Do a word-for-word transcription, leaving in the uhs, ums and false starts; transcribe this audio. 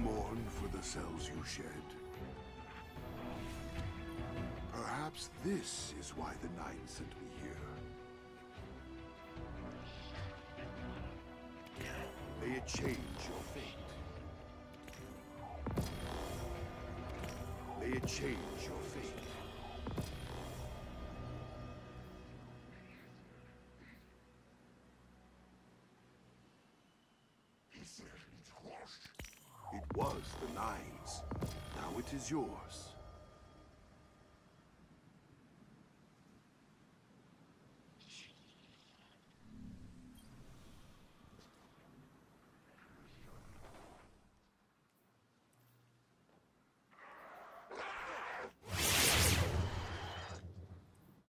mourn for the cells you shed? Perhaps this is why the Nine sent me here. May it change your fate. May it change your fate. It was the Nine's. Now it is yours.